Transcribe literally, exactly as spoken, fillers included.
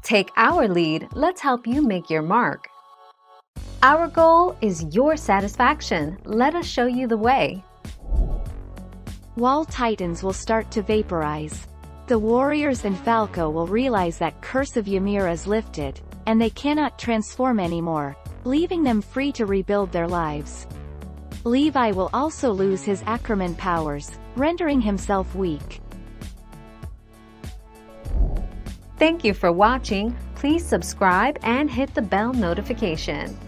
Take our lead, let's help you make your mark. Our goal is your satisfaction. Let us show you the way. Wall Titans will start to vaporize. The warriors and Falco will realize that Curse of Ymir is lifted, and they cannot transform anymore, leaving them free to rebuild their lives. Levi will also lose his Ackerman powers, rendering himself weak. Thank you for watching. Please subscribe and hit the bell notification.